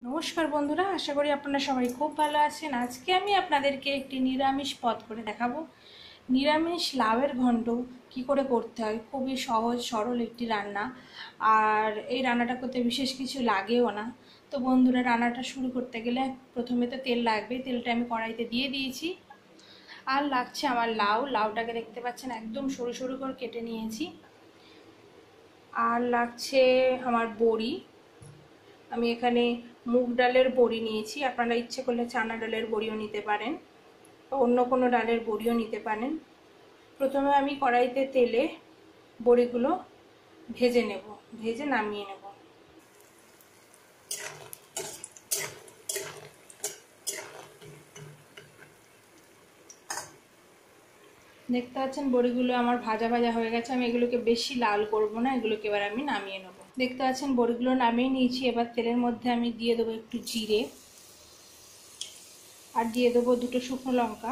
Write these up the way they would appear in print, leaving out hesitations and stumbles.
নমস্কার বন্ধুরা, আশা করি আপনারা সবাই খুব ভালো আছেন। আজকে আমি আপনাদেরকে একটি নিরামিষ পদ করে দেখাবো। নিরামিষ লাউয়ের ঘন্ট কি করে করতে হয়। খুবই সহজ সরল একটি রান্না, আর এই রান্নাটা করতে বিশেষ কিছু লাগেও না। তো বন্ধুরা, রান্নাটা শুরু করতে গেলে প্রথমে তো তেল লাগবে। তেলটা আমি কড়াইতে দিয়ে দিয়েছি। আর লাগছে আমার লাউটাকে দেখতে পাচ্ছেন একদম সরু সরু করে কেটে নিয়েছি। আর লাগছে আমার বড়ি। আমি এখানে মুগ ডালের বড়ি নিয়েছি, আপনারা ইচ্ছে করলে চানা ডালের বড়িও নিতে পারেন বা অন্য কোনো ডালের বড়িও নিতে পারেন। প্রথমে আমি কড়াইতে তেলে বড়িগুলো ভেজে নেব, ভেজে নামিয়ে নেব। দেখতে পাচ্ছেন বড়িগুলো আমার ভাজা ভাজা হয়ে গেছে। আমি এগুলোকে বেশি লাল করব না, এগুলোকে এবার আমি নামিয়ে নেব। দেখতে পাচ্ছেন বড়িগুলো নামিয়ে নিয়েছি। এবার তেলের মধ্যে আমি দিয়ে দেবো একটু জিরে, আর দিয়ে দেবো দুটো শুকনো লঙ্কা।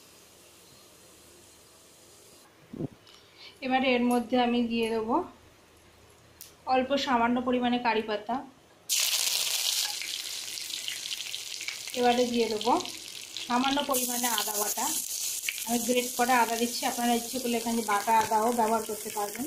এবারে এর মধ্যে আমি দিয়ে দেবো অল্প সামান্য পরিমাণে কারি পাতা। এবারে দিয়ে দেবো সামান্য পরিমাণে আদা বাটা। আমি গ্রেট করা আদা দিচ্ছি, আপনারা ইচ্ছে করলে এখানে বাটা আদাও ব্যবহার করতে পারবেন।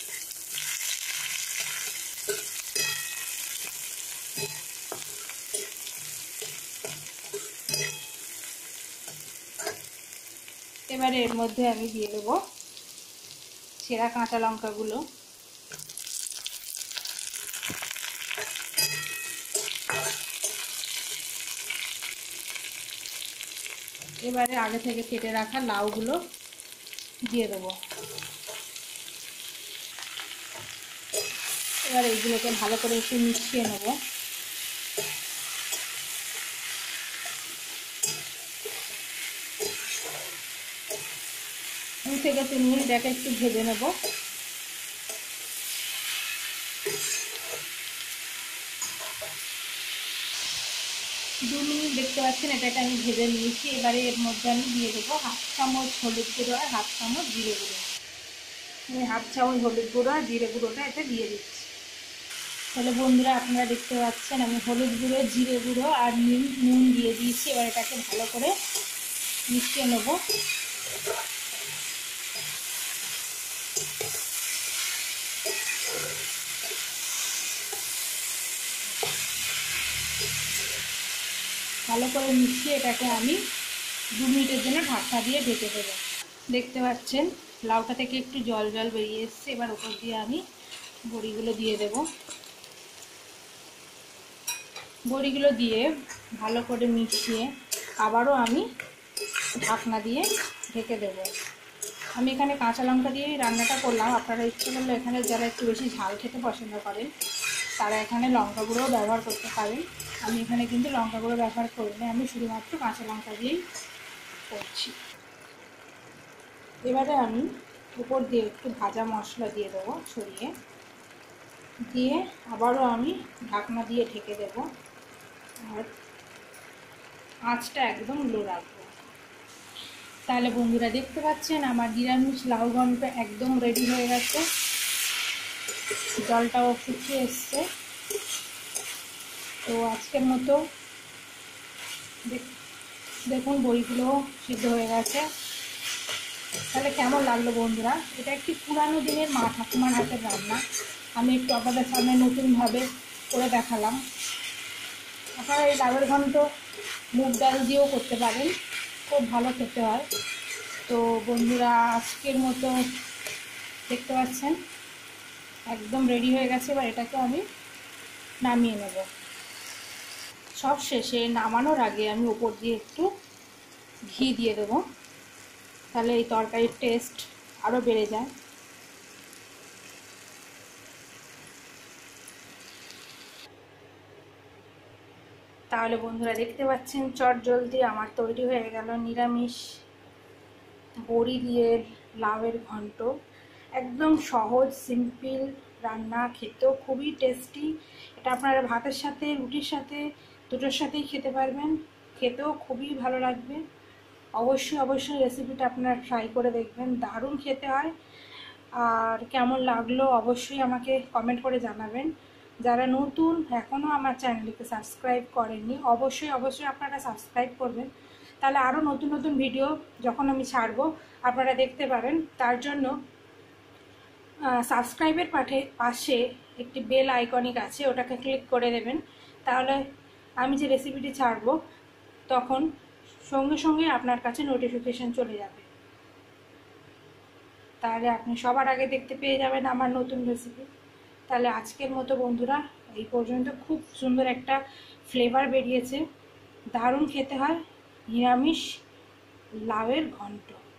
এবারে এর মধ্যে আমি দিয়ে দেবো ছেঁড়া কাঁচা লঙ্কাগুলো। এবারে আগে থেকে কেটে রাখা লাউগুলো দিয়ে দেবো। এবার এইগুলোকে ভালো করে একটু মিশিয়ে নেব। দু থেকে 3 মিনিট এটাকে একটু ভেজে নেব। দু মিনিট দেখতে পাচ্ছেন এটাকে আমি ভেজে নিয়েছি। এবারে এর মধ্যে আমি দিয়ে দেবো 1/2 চামচ হলুদ গুঁড়ো আর 1/2 চামচ জিরে গুঁড়ো। আমি 1/2 চামচ হলুদ গুঁড়ো আর জিরে গুঁড়োটা এতে দিয়ে দিচ্ছি। তাহলে বন্ধুরা, আপনারা দেখতে পাচ্ছেন আমি হলুদ গুঁড়ো, জিরে গুঁড়ো আর নুন দিয়ে দিয়েছি। এবার এটাকে ভালো করে মিশিয়ে নেব। ভালো করে মিশিয়ে এটাকে আমি 2 মিনিটের জন্য ঢাকা দিয়ে ঢেকে দেবো। দেখতে পাচ্ছেন লাউটা থেকে একটু জল জল বেরিয়ে এসছে। এবার ওপর দিয়ে আমি বড়িগুলো দিয়ে দেব। বড়িগুলো দিয়ে ভালো করে মিশিয়ে আবারও আমি ঢাকনা দিয়ে ঢেকে দেব। আমি এখানে কাঁচা লঙ্কা দিয়েই রান্নাটা করলাম। আপনারা ইচ্ছে করলে এখানে যারা একটু বেশি ঝাল খেতে পছন্দ করেন তারা এখানে লঙ্কা গুঁড়োও ব্যবহার করতে পারেন। আমি এখানে কিন্তু লঙ্কা গুঁড়ো ব্যবহার করিনি, আমি শুধুমাত্র কাঁচা লঙ্কা দিয়েই করছি। এবারে আমি উপর দিয়ে একটু ভাজা মশলা দিয়ে দেবো ছড়িয়ে, দিয়ে আবারও আমি ঢাকনা দিয়ে ঢেকে দেব। আর আঁচটা একদম লো রাখবো। তাহলে বন্ধুরা, দেখতে পাচ্ছেন আমার নিরামিষ লাউ ঘন্ট একদম রেডি হয়ে গেছে। জলটাও শুকিয়ে এসছে। তো আজকের মতো দেখুন বড়িগুলো সিদ্ধ হয়ে গেছে। তাহলে কেমন লাগলো বন্ধুরা? এটা একটি পুরানো দিনের মা ঠাকুমার হাতের রান্না। আমি একটু আপনাদের সামনে নতুনভাবে করে দেখালাম। আপনারা এই লাউয়ের ঘন্ট মুগ ডাল দিয়েও করতে পারেন, খুব ভালো খেতে হয়। তো বন্ধুরা, আজকের মতো দেখতে পাচ্ছেন একদম রেডি হয়ে গেছে। এবার এটাকে আমি নামিয়ে নেব। সব শেষে নামানোর আগে আমি উপর দিয়ে একটু ঘি দিয়ে দেবো, তাহলে এই তরকারির টেস্ট আরও বেড়ে যায়। তাহলে বন্ধুরা, দেখতে পাচ্ছেন চটজলদি আমার তৈরি হয়ে গেল নিরামিষ বড়ি দিয়ে লাউয়ের ঘন্ট। একদম সহজ সিম্পল রান্না, খেতেও খুবই টেস্টি। এটা আপনারা ভাতের সাথে, রুটির সাথে, দুটোর সাথেই খেতে পারবেন। খেতেও খুবই ভালো লাগবে। অবশ্যই রেসিপিটা আপনারা ট্রাই করে দেখবেন, দারুণ খেতে হয়। আর কেমন লাগলো অবশ্যই আমাকে কমেন্ট করে জানাবেন। যারা নতুন এখনও আমার চ্যানেলকে সাবস্ক্রাইব করেননি, অবশ্যই অবশ্যই আপনারা সাবস্ক্রাইব করবেন, তাহলে আরও নতুন নতুন ভিডিও যখন আমি ছাড়বো আপনারা দেখতে পাবেন। তার জন্য সাবস্ক্রাইবের পাশে একটি বেল আইকনিক আছে, ওটাকে ক্লিক করে দেবেন। তাহলে আমি যে রেসিপিটি ছাড়বো তখন সঙ্গে সঙ্গে আপনার কাছে নোটিফিকেশন চলে যাবে, তাহলে আপনি সবার আগে দেখতে পেয়ে যাবেন আমার নতুন রেসিপি। তাহলে আজকের মতো বন্ধুরা এই পর্যন্ত। খুব সুন্দর একটা ফ্লেভার বেরিয়েছে, দারুণ খেতে হয় নিরামিষ লাউয়ের ঘন্ট।